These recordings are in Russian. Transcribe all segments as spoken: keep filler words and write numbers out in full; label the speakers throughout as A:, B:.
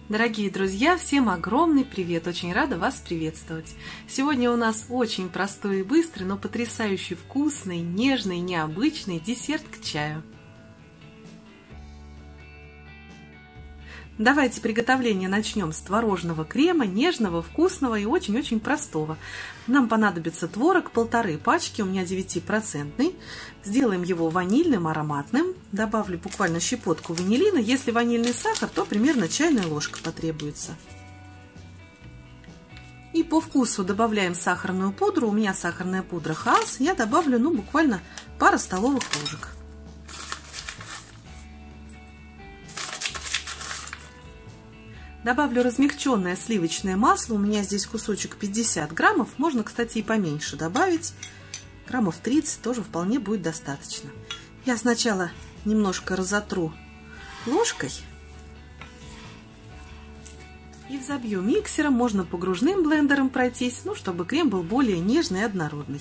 A: Дорогие друзья, всем огромный привет! Очень рада вас приветствовать! Сегодня у нас очень простой и быстрый, но потрясающе вкусный, нежный, необычный десерт к чаю. Давайте приготовление начнем с творожного крема, нежного, вкусного и очень-очень простого. Нам понадобится творог, полторы пачки, у меня девятипроцентный. Сделаем его ванильным, ароматным. Добавлю буквально щепотку ванилина. Если ванильный сахар, то примерно чайная ложка потребуется. И по вкусу добавляем сахарную пудру. У меня сахарная пудра Хаас. Я добавлю ну, буквально пару столовых ложек. Добавлю размягченное сливочное масло. У меня здесь кусочек пятьдесят граммов. Можно, кстати, и поменьше добавить. Граммов тридцать тоже вполне будет достаточно. Я сначала немножко разотру ложкой. И взобью миксером. Можно погружным блендером пройтись, ну, чтобы крем был более нежный и однородный.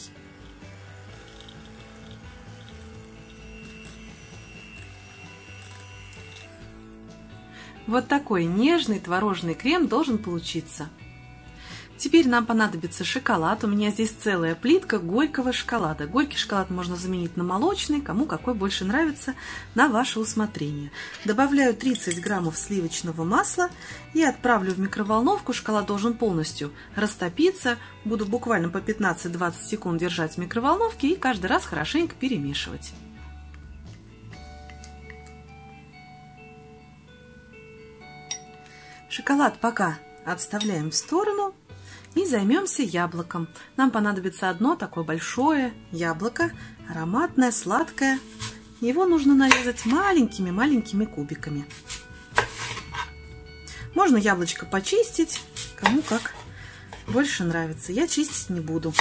A: Вот такой нежный творожный крем должен получиться. Теперь нам понадобится шоколад. У меня здесь целая плитка горького шоколада. Горький шоколад можно заменить на молочный, кому какой больше нравится, на ваше усмотрение. Добавляю тридцать граммов сливочного масла и отправлю в микроволновку. Шоколад должен полностью растопиться. Буду буквально по пятнадцать-двадцать секунд держать в микроволновке и каждый раз хорошенько перемешивать. Шоколад пока отставляем в сторону и займемся яблоком. Нам понадобится одно такое большое яблоко, ароматное, сладкое. Его нужно нарезать маленькими-маленькими кубиками. Можно яблочко почистить, кому как больше нравится. Я чистить не буду.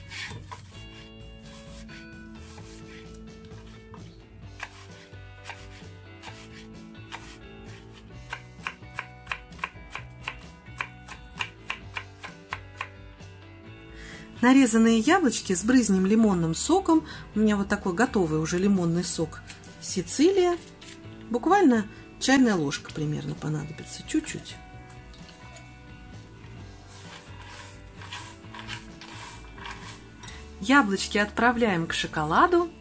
A: Нарезанные яблочки сбрызнем лимонным соком. У меня вот такой готовый уже лимонный сок Сицилия. Буквально чайная ложка примерно понадобится, чуть-чуть. Яблочки отправляем к шоколаду.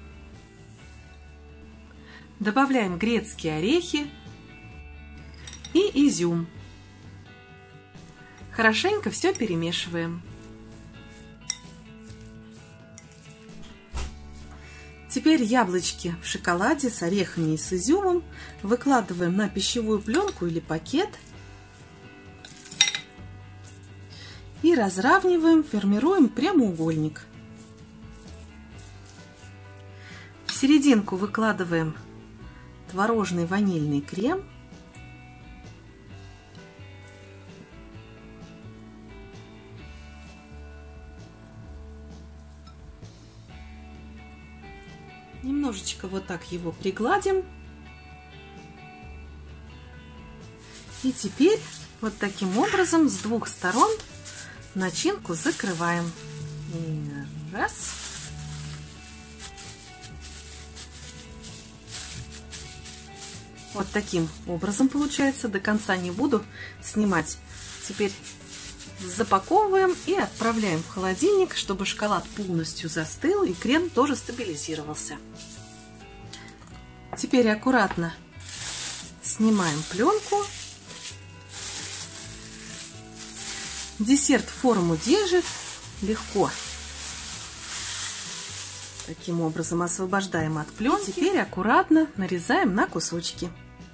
A: Добавляем грецкие орехи и изюм. Хорошенько все перемешиваем. Теперь яблочки в шоколаде с орехами и с изюмом выкладываем на пищевую пленку или пакет и разравниваем, формируем прямоугольник. В серединку выкладываем творожный ванильный крем. Немножечко вот так его пригладим. И теперь вот таким образом с двух сторон начинку закрываем. И раз. Вот таким образом получается. До конца не буду снимать. Теперь запаковываем и отправляем в холодильник, чтобы шоколад полностью застыл и крем тоже стабилизировался. Теперь аккуратно снимаем пленку. Десерт форму держит легко. Таким образом освобождаем от пленки. Теперь аккуратно нарезаем на кусочки.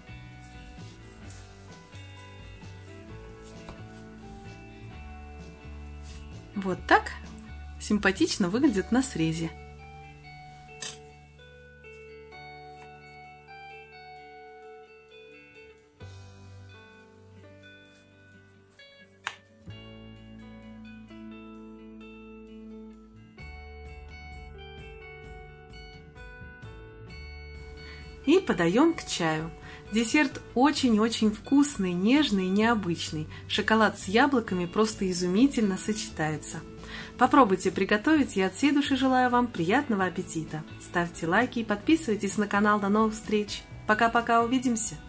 A: Вот так симпатично выглядит на срезе. И подаем к чаю. Десерт очень-очень вкусный, нежный и необычный. Шоколад с яблоками просто изумительно сочетается. Попробуйте приготовить, я от всей души желаю вам приятного аппетита. Ставьте лайки и подписывайтесь на канал. До новых встреч. Пока-пока, увидимся.